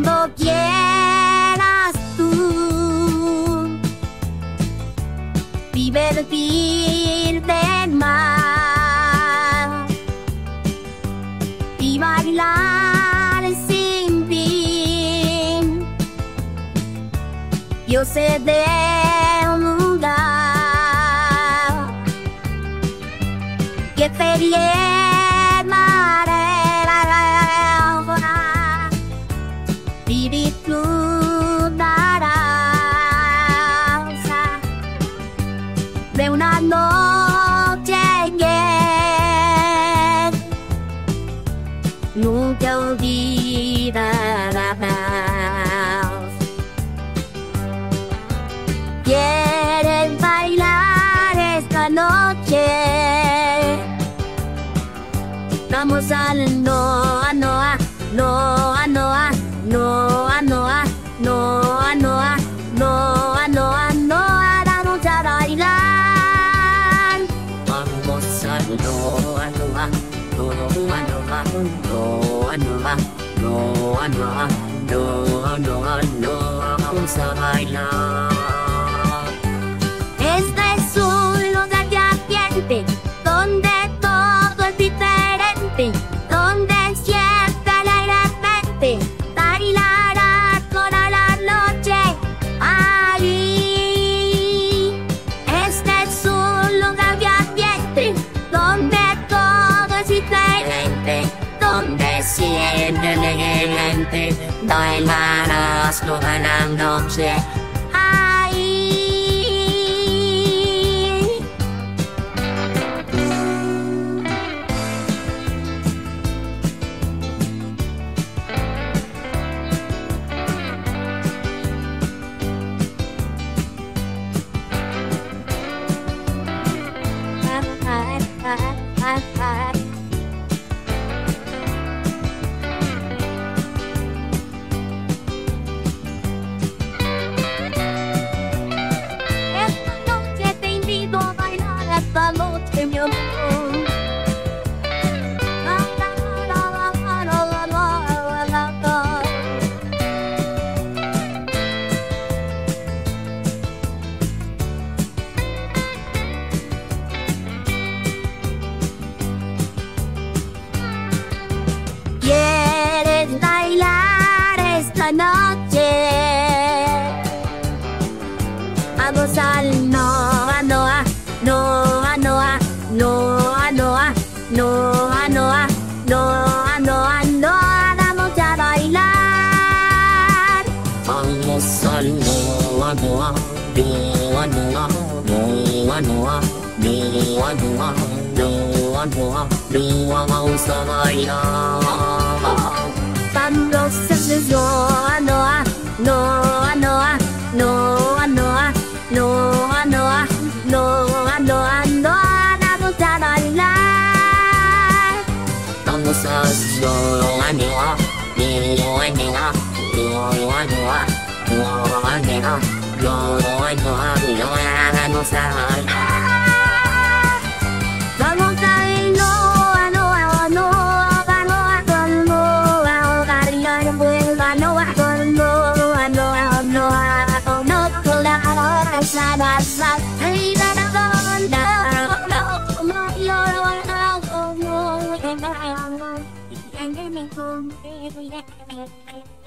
cuando quieras tú divertirte más y bailar sin fin. Yo sé de un lugar que te llevará y disfrutarás de una noche que nunca olvidarás. ¿Quieres bailar esta noche? Vamos al Noa Noa, Noa Noa, Noa Noa, Noa Noa, Noa Noa, Noa, vamos a bailar. Vamos al Noa Noa, Noa Noa, Noa Noa, Noa Noa, Noa Noa, Noa, vamos a bailar. Este es un lugar de ambiente donde todo es diferente, donde siempre alegremente bailarás toda la noche ahí. Este es un lugar de ambiente donde todo es diferente, donde siempre alegremente bailarás toda la noche ahí. Esta noche te invito a bailar, esta noche mi amor. ¿Quieres bailar esta noche? Vamos al Noa Noa, Noa Noa, Noa Noa, Noa Noa, Noa Noa, Noa, vamos a bailar. Vamos al Noa Noa, Noa Noa, Noa Noa, Noa Noa, Noa Noa, Noa, vamos a bailar. Vamos al Noa Noa, Noa Noa, Noa Noa, Noa Noa, Noa Noa, Noa, vamos a bailar. Vamos a Noa Noa, Noa Noa, Noa Noa, Noa Noa, Noa Noa, Noa, vamos a bailar. Vamos a Noa Noa, Noa Noa, Noa, bailar vuelva Noa, Noa Noa, Noa, no colabora, sana, sana, hey, da da da da, no, no, no, no, no, no, no, no, no, no, no, no, no, no, no,